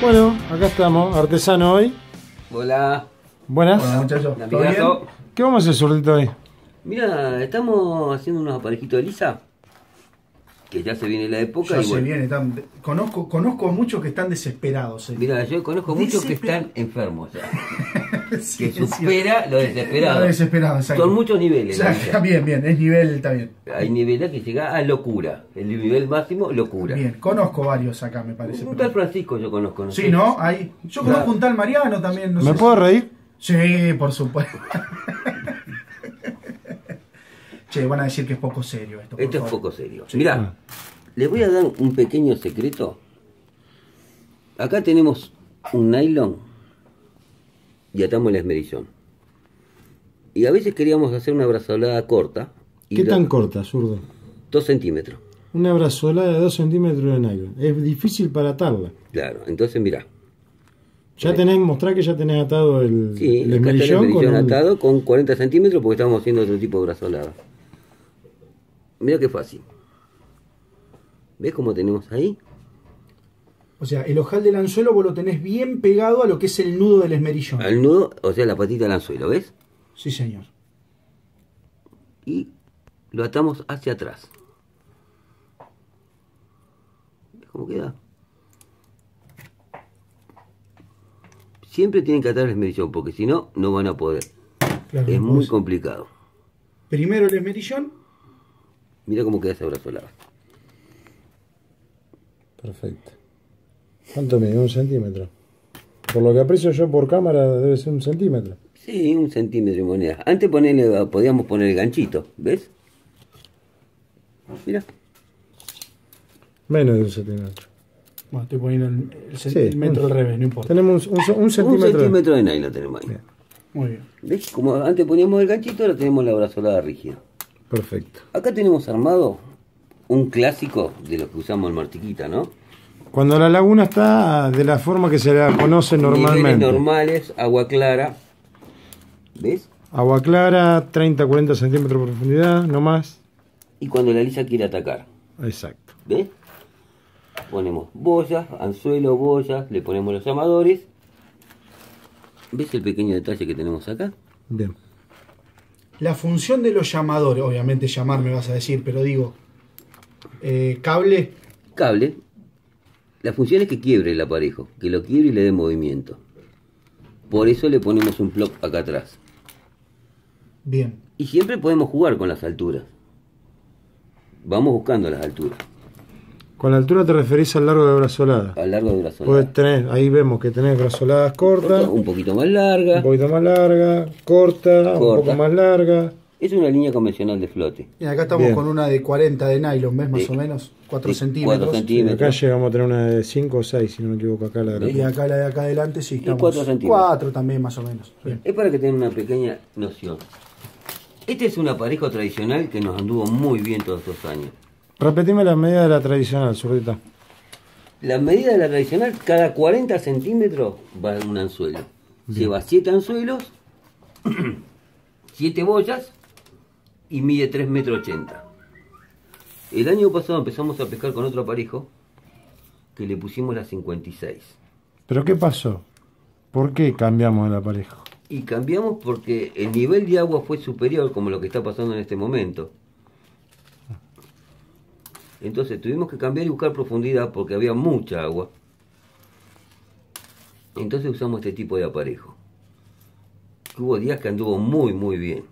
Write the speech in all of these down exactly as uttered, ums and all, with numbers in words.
Bueno, acá estamos, artesano hoy. Hola. Buenas. Hola muchachos. ¿Todo bien? ¿Qué vamos a hacer, zurdito, hoy? Mira, estamos haciendo unos aparejitos de lisa. Que ya se viene la época. Ya y se bueno, viene. Tan... Conozco, conozco muchos que están desesperados. Eh. Mira, yo conozco muchos que Desesper- están enfermos ya. Sí, Que es supera lo desesperado. Lo desesperado, exacto. Son muchos niveles. O sea, la lisa. bien, bien, es nivel, está bien. Hay niveles que llega a locura. El nivel máximo, locura. Bien, conozco varios acá, me parece. Un tal Francisco yo conozco, ¿no? Sí, sé. ¿no? Hay... Yo conozco Claro. un tal Mariano también. No ¿Me sé puedo si- reír? Sí, por supuesto. Che, van a decir que es poco serio esto. por Esto es favor. poco serio. Sí. Mirá, les voy a dar un pequeño secreto. Acá tenemos un nylon y atamos el esmerillón. Y a veces queríamos hacer una brazolada corta. Y ¿Qué lo- tan corta, zurdo? Dos centímetros. Una brazolada de dos centímetros de nylon. Es difícil para atarla. Claro, entonces mirá. Ya tenés, mostrá que ya tenés atado el, Sí, el acá está el esmerillón con esmerillón un- atado con cuarenta centímetros porque estábamos haciendo otro tipo de brazolada. Mirá qué fácil. ¿Ves cómo tenemos ahí? O sea, el ojal del anzuelo vos lo tenés bien pegado a lo que es el nudo del esmerillón. Al nudo, o sea, la patita del anzuelo, ¿ves? Sí, señor. Y lo atamos hacia atrás. ¿Ves cómo queda? Siempre tienen que atar el esmerillón porque si no, no van a poder. Claro, Es no muy podés- complicado. Primero el esmerillón. Mira cómo queda esa brazolada. Perfecto. ¿Cuánto mide? Un centímetro. Por lo que aprecio yo por cámara debe ser un centímetro. Sí, un centímetro y moneda. Antes ponerle, podíamos poner el ganchito, ¿ves? Mira. Menos de un centímetro. Bueno, estoy poniendo el, el cen- Sí, el metro un- al revés, no importa. Tenemos un, un- un Un centímetro. centímetro de nylon tenemos ahí. Bien. Muy bien. ¿Ves? Como antes poníamos el ganchito, ahora tenemos la brazolada rígida. Perfecto. Acá tenemos armado un clásico de los que usamos en Martiquita, ¿no? Cuando la laguna está de la forma que se la conoce Niveles normalmente. normales, agua clara. ¿Ves? Agua clara, treinta a cuarenta centímetros de profundidad, no más. Y cuando la lisa quiere atacar, Exacto. ¿ves? Ponemos boyas, anzuelo, boyas, le ponemos los llamadores. ¿Ves el pequeño detalle que tenemos acá? Bien. La función de los llamadores, obviamente llamar me vas a decir, pero digo, eh, cable, Cable. La función es que quiebre el aparejo, que lo quiebre y le dé movimiento. Por eso le ponemos un plug acá atrás. bien. Y siempre podemos jugar con las alturas. Vamos buscando las alturas, Con la altura te referís al largo de brazolada. a lo largo de la zona. Podés tener, ahí vemos que tenés brazoladas cortas, Un poquito más larga. un poquito más larga, corta, un Corta. poco más larga. Es una línea convencional de flote. Y acá estamos Bien. con una de cuarenta de nylon, ¿ves? Más De- o menos, cuatro de centímetros. cuatro Y centímetros. acá llegamos a tener una de cinco o seis, si no me equivoco, acá la de Y acá la de acá adelante sí, estamos cuatro centímetros. cuatro también más o menos. Bien. Es para que tengan una pequeña noción. Este es un aparejo tradicional que nos anduvo muy bien todos estos años. Repetime las medidas de la tradicional, zurdita. La medida de la tradicional, cada cuarenta centímetros va un anzuelo. Lleva siete anzuelos, siete boyas y mide tres metros ochenta. El año pasado empezamos a pescar con otro aparejo que le pusimos la cincuenta y seis. ¿Pero qué pasó? ¿Por qué cambiamos el aparejo? Y cambiamos porque el nivel de agua fue superior, como lo que está pasando en este momento. Entonces tuvimos que cambiar y buscar profundidad porque había mucha agua. Entonces usamos este tipo de aparejo. Hubo días que anduvo muy muy bien.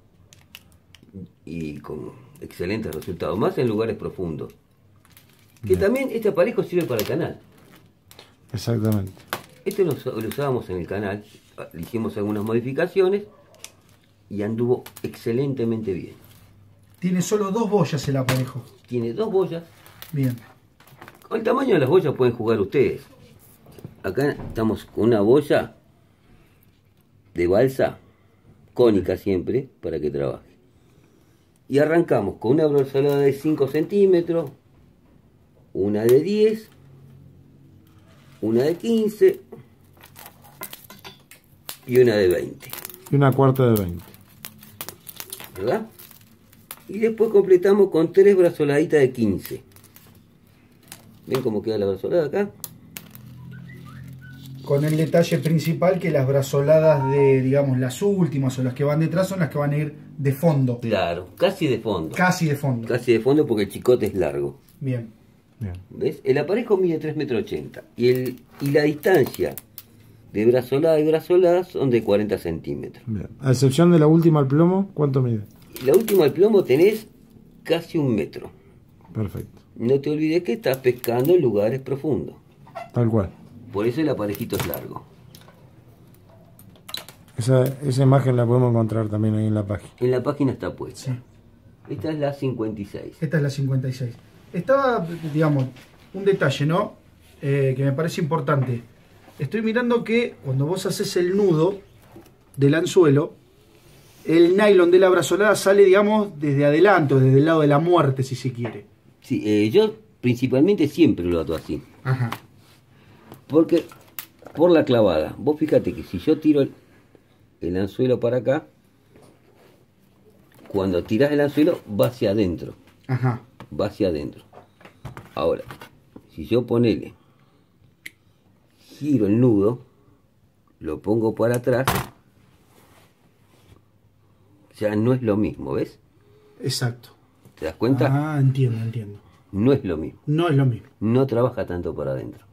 Y con excelentes resultados, más en lugares profundos. Que también este aparejo sirve para el canal. Exactamente. Este lo, lo usábamos en el canal, le hicimos algunas modificaciones y anduvo excelentemente bien. Tiene solo dos boyas el aparejo. Tiene dos boyas. Bien. Con el tamaño de las boyas pueden jugar ustedes. Acá estamos con una boya de balsa, cónica siempre, para que trabaje. Y arrancamos con una brazolada de cinco centímetros, una de diez, una de quince y una de veinte. Y una cuarta de veinte. ¿Verdad? Y después completamos con tres brazoladitas de quince. ¿Ven cómo queda la brazolada acá? con el detalle principal que las brazoladas de, digamos, las últimas o las que van detrás son las que van a ir de fondo. Claro, casi de fondo. Casi de fondo. Casi de fondo porque el chicote es largo. Bien. Bien. ¿Ves? El aparejo mide tres metros ochenta y, el, y la distancia de brazolada y brazolada son de cuarenta centímetros. Bien. A excepción de la última al plomo, ¿cuánto mide? La última al plomo tenés casi un metro. Perfecto. No te olvides que estás pescando en lugares profundos. Tal cual. Por eso el aparejito es largo. Esa, esa imagen la podemos encontrar también ahí en la página. En la página está puesta. Sí. Esta es la cincuenta y seis. Esta es la cincuenta y seis. Estaba, digamos, un detalle, ¿no? Eh, que me parece importante. Estoy mirando que cuando vos haces el nudo del anzuelo, el nylon de la brazolada sale, digamos, desde adelante, o desde el lado de la muerte, si se quiere. Sí, eh, yo principalmente siempre lo ato así. Ajá. Porque por la clavada. Vos fíjate que si yo tiro el, el anzuelo para acá, cuando tirás el anzuelo va hacia adentro. Ajá. Va hacia adentro. Ahora, si yo ponele, giro el nudo, lo pongo para atrás, ya no es lo mismo, ¿ves? Exacto. ¿Te das cuenta? Ah, entiendo, entiendo. No es lo mismo. No es lo mismo. No trabaja tanto para adentro.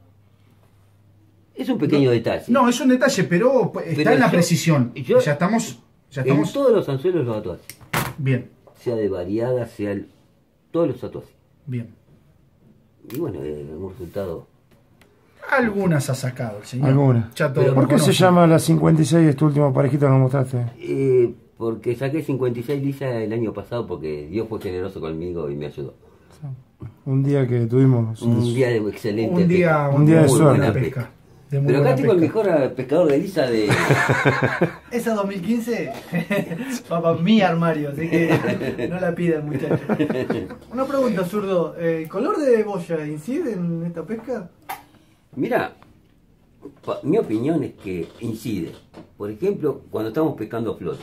Es un pequeño no, detalle. No, es un detalle, pero está Pero en la yo- precisión. yo- ya estamos... Ya En estamos... todos los anzuelos los ato así. Bien, Sea de variada, sea... el- todos los ato así. bien. Y bueno, eh, un resultado... Algunas ha sacado el señor. Algunas. Ya todo Pero ¿Por lo qué se conoce. llama la cincuenta y seis este último parejito que nos mostraste? Eh, porque saqué cincuenta y seis lisas el año pasado porque Dios fue generoso conmigo y me ayudó. Un día que tuvimos... Un día de excelente Un día, pesca. Un día de muy suerte. buena pesca. De muy Pero acá buena tengo el pesca. mejor pescador de lisa de... Esa dos mil quince va para mi armario, así que no la pidan, muchachos. Una pregunta, zurdo. ¿El color de boya incide en esta pesca? Mira, pa- mi opinión es que incide. Por ejemplo, cuando estamos pescando flote.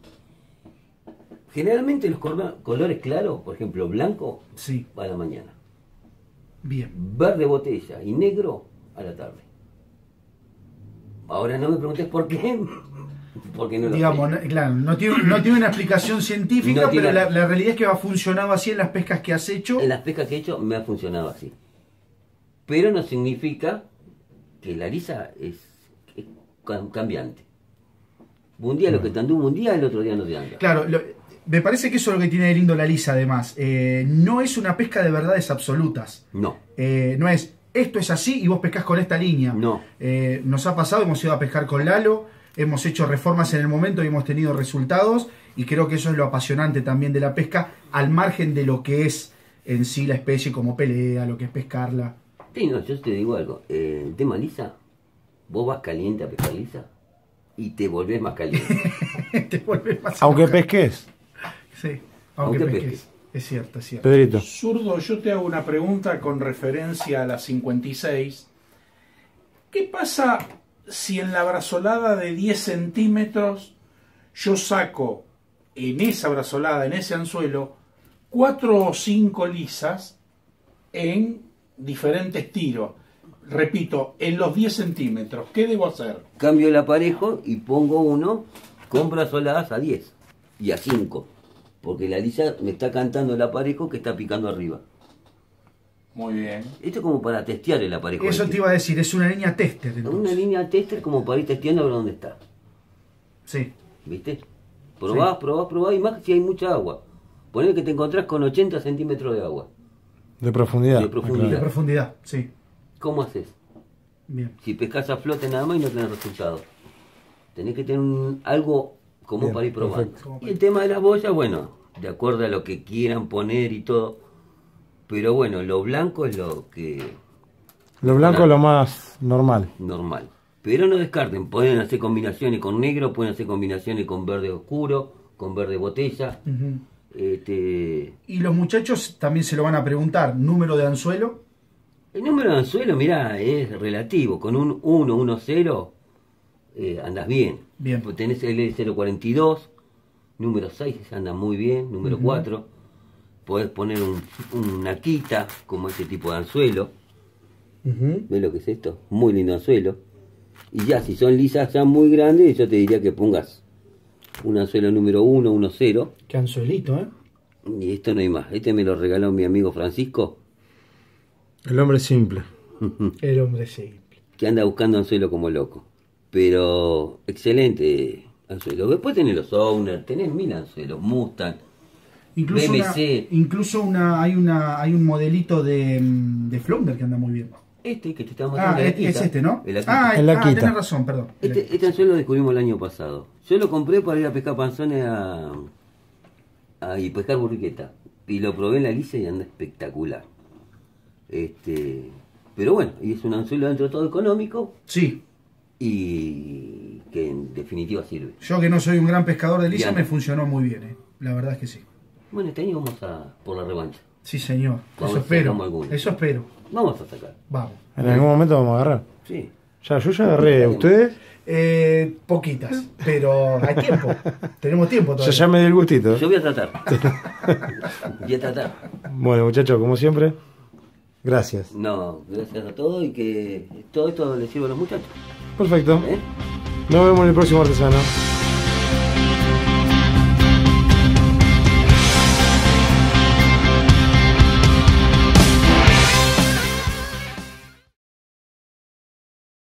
Generalmente los colo- colores claros, por ejemplo, blanco, Sí, va a la mañana. bien. Verde botella y negro a la tarde. Ahora no me preguntes por qué, porque no lo Digamos, sé. no- claro, no tiene, no tiene una explicación científica, No tiene- pero la, la realidad es que ha funcionado así en las pescas que has hecho. En las pescas que he hecho me ha funcionado así. Pero no significa que la lisa es, es cam- cambiante. Un día lo que te anduvo un día, el otro día no te anda. Claro, lo- me parece que eso es lo que tiene de lindo la lisa, además. Eh, no es una pesca de verdades absolutas. No. Eh, no es, esto es así y vos pescás con esta línea. No. Eh, nos ha pasado, hemos ido a pescar con Lalo, hemos hecho reformas en el momento y hemos tenido resultados. Y creo que eso es lo apasionante también de la pesca, al margen de lo que es en sí la especie como pelea, lo que es pescarla. Sí, no, yo te digo algo. Eh, el tema lisa, vos vas caliente a pescar lisa y te volvés más caliente. Te vuelves más Aunque loca. pesques, Sí, aunque, Aunque pesques. pesques. Es cierto, es cierto. Pedrito. Zurdo, yo te hago una pregunta con referencia a la cincuenta y seis. ¿Qué pasa si en la brazolada de diez centímetros yo saco en esa brazolada, en ese anzuelo, cuatro o cinco lisas en diferentes tiros? Repito, en los diez centímetros, ¿qué debo hacer? Cambio el aparejo y pongo uno con brazoladas a diez y a cinco. Porque la lisa me está cantando el aparejo que está picando arriba. Muy bien. Esto es como para testear el aparejo. Eso este. te iba a decir, es una línea tester. Una entonces. línea tester como para ir testeando a ver dónde está. Sí, ¿Viste? Probás, probás, probás y más si hay mucha agua. Ponele que te encontrás con ochenta centímetros de agua. De profundidad. De profundidad. de Claro. profundidad, sí. ¿Cómo haces? Bien. Si pescas a flote nada más y no tenés resultados. Tenés que tener un- algo como Bien, para ir probando. perfecto. Y el tema de las boyas, bueno, de acuerdo a lo que quieran poner y todo. Pero bueno, lo blanco es lo que Lo blanco es lo más normal. normal. Pero no descarten, pueden hacer combinaciones con negro, pueden hacer combinaciones con verde oscuro, con verde botella. Ujú. Este, Y los muchachos también se lo van a preguntar, número de anzuelo. el número de anzuelo, mirá, es relativo. Con un uno, uno, cero, eh, andas bien. Bien. Pues tenés el cero cuarenta y dos, número seis anda muy bien, número Ujú. cuatro. Podés poner un, una quita, como este tipo de anzuelo. Ujú. ¿Ves lo que es esto? Muy lindo anzuelo. Y ya, si son lisas ya muy grandes, yo te diría que pongas un anzuelo número uno, uno cero. Qué anzuelito, ¿eh? Y esto no hay más. Este me lo regaló mi amigo Francisco, El hombre simple. El hombre simple. que anda buscando anzuelo como loco. Pero excelente anzuelo. Después tenés los Owner, tenés mil anzuelos, Mustang, Incluso, B M una, C. incluso una, hay, una, hay un modelito de, mm, de Flounder que anda muy bien. Este que te estaba mostrando. Ah, el es, Akita. es este, ¿no? El Akita. Ah, El ah, Akita. tenés razón, perdón. El Este, Akita. este anzuelo lo descubrimos el año pasado. Yo lo compré para ir a pescar panzones a, a y pescar burriqueta. Y lo probé en la lisa y anda espectacular. Este, pero bueno, y es un anzuelo dentro de todo económico Sí, y que en definitiva sirve. yo que no soy un gran pescador de lisa Bien. me funcionó muy bien, ¿eh? La verdad es que sí. Bueno, este año vamos a por la revancha. Sí, señor. Vamos Eso a ver si espero. sacamos alguno. Eso espero. Vamos a sacar. Vamos. En algún momento vamos a agarrar. Sí. Ya, yo ya agarré. ¿Ustedes? Eh, poquitas, pero hay tiempo. Tenemos tiempo Yo todavía. ya me di el gustito. Yo voy a tratar. Voy a tratar. Bueno, muchachos, como siempre, gracias. No, gracias a todos y que todo esto le sirva a los muchachos. Perfecto. ¿Eh? Nos vemos en el próximo artesano.